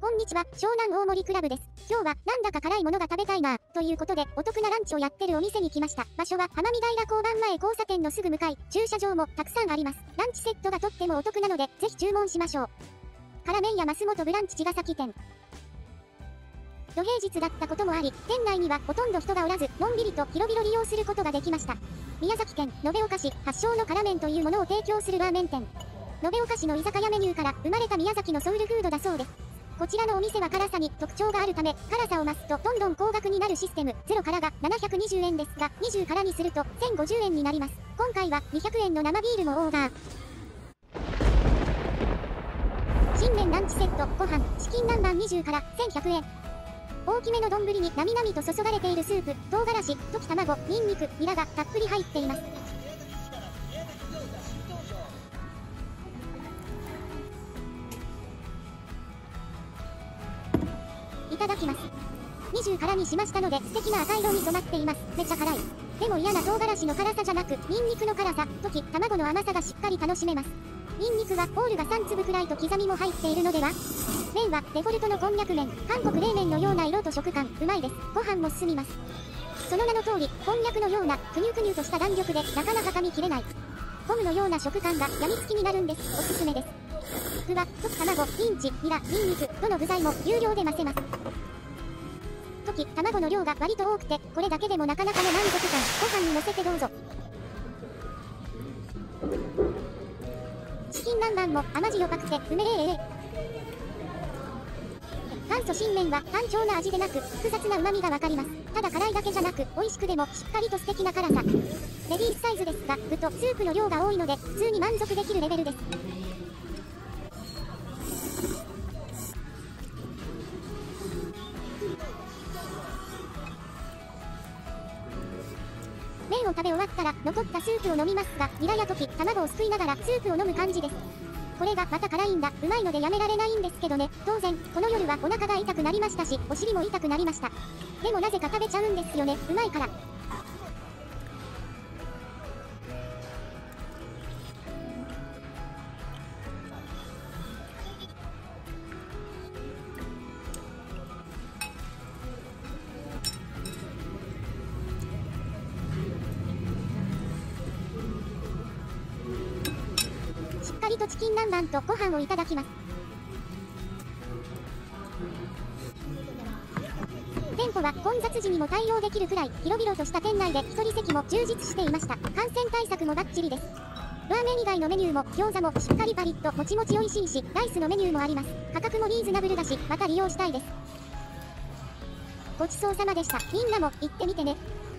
こんにちは、湘南大森クラブです。今日はなんだか辛いものが食べたいなということでお得なランチをやってるお店に来ました。場所は浜見平交番前交差点のすぐ向かい、駐車場もたくさんあります。ランチセットがとってもお得なので、ぜひ注文しましょう。辛麺屋増本ブランチ茅ヶ崎店。土平日だったこともあり、店内にはほとんど人がおらず、のんびりと広々利用することができました。宮崎県延岡市発祥の辛麺というものを提供するラーメン店。延岡市の居酒屋メニューから生まれた宮崎のソウルフードだそうです。こちらのお店は辛さに特徴があるため、辛さを増すとどんどん高額になるシステム。0辛が720円ですが、20辛にすると1050円になります。今回は200円の生ビールもオーダー。新麺ランチセット、ご飯、チキン南蛮20辛、1100円。大きめの丼になみなみと注がれているスープ、唐辛子、溶き卵、ニンニク、ニラがたっぷり入っています。いただきます。20辛にしましたので素敵な赤色に染まっています。めちゃ辛い。でも嫌な唐辛子の辛さじゃなく、ニンニクの辛さ、溶き卵の甘さがしっかり楽しめます。ニンニクはホールが3粒くらいと刻みも入っているのでは。麺はデフォルトのこんにゃく麺、韓国冷麺のような色と食感、うまいです。ご飯も進みます。その名の通り、こんにゃくのようなくにゅくにゅとした弾力でなかなか噛み切れない。ゴムのような食感がやみつきになるんです。おすすめです。具は溶き卵、ミンチ、ニラ、ニンニク、どの具材も有料で増せます。溶き卵の量が割と多くて、これだけでもなかなかの満足感。ご飯に乗せてどうぞ。チキン南蛮も甘塩パクてうめえ。元祖新麺は単調な味でなく、複雑な旨味がわかります。ただ辛いだけじゃなく、美味しくでもしっかりと素敵な辛さ。レディースサイズですが、具とスープの量が多いので、普通に満足できるレベルです。麺を食べ終わったら残ったスープを飲みますが、ニラや溶き卵をすくいながらスープを飲む感じです。これがまた辛いんだ、うまいのでやめられないんですけどね。当然この夜はお腹が痛くなりましたし、お尻も痛くなりました。でもなぜか食べちゃうんですよね、うまいから。しっかりとチキン南蛮とご飯をいただきます。店舗は混雑時にも対応できるくらい広々とした店内で一人席も充実していました。感染対策もバッチリです。ラーメン以外のメニューも餃子もしっかりパリッともちもち美味しいし、ライスのメニューもあります。価格もリーズナブルだし、また利用したいです。ごちそうさまでした。みんなも行ってみてね。